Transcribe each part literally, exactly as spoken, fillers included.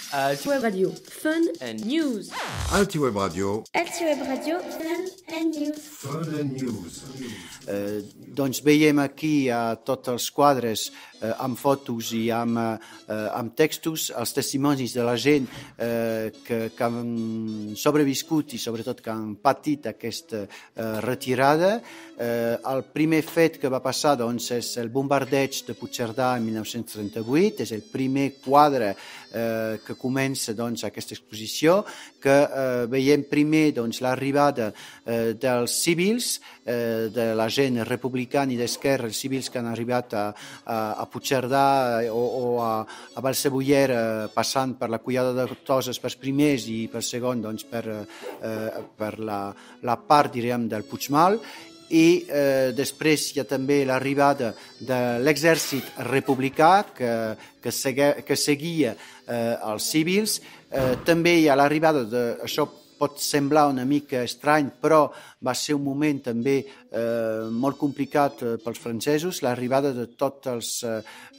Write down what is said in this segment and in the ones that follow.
Altiweb Radio, fun and news. Altiweb Radio. Altiweb Radio, fun and news. Fun and news. Eh, doncs veiem aquí a tots els quadres eh, amb fotos i amb, eh, amb textos els testimonis de la gent eh, que, que han sobreviscut i sobretot que han patit aquesta eh, retirada. Eh, el primer fet que va passar doncs, és el bombardeig de Puigcerdà en dinou trenta-vuit, és el primer quadre eh, que comença doncs, aquesta exposició, que eh, veiem primer doncs, l'arribada eh, dels civils, eh, de la gent republicana i d'esquerra, els civils que han arribat a, a, a Puigcerdà o, o a, a Balsebuller, passant per la Collada de Toses per primers i per segon doncs, per, eh, per la, la part diríem, del Puigmal. I eh, després hi ha també l'arribada de l'exèrcit republicà que, que, segue, que seguia eh, els civils. Eh, també hi ha l'arribada de... Això pot semblar una mica estrany, però va ser un moment també eh, molt complicat eh, pels francesos, l'arribada de tots els eh,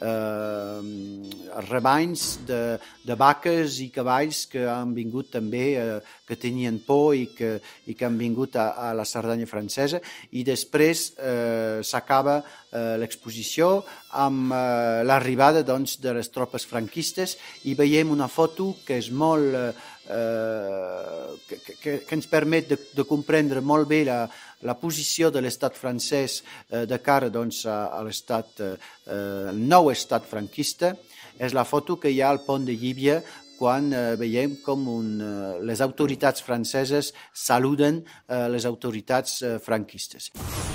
eh, rebanys de, de vaques i cavalls que han vingut també, eh, que tenien por i que, i que han vingut a, a la Cerdanya francesa, i després eh, s'acaba eh, l'exposició amb eh, l'arribada doncs, de les tropes franquistes i veiem una foto que és molt... Eh, Eh, que, que, que ens permet de, de comprendre molt bé la, la posició de l'estat francès eh, de cara doncs, a, a l'estat, eh, el nou estat franquista. És la foto que hi ha al pont de Llívia quan eh, veiem com un, eh, les autoritats franceses saluden eh, les autoritats eh, franquistes.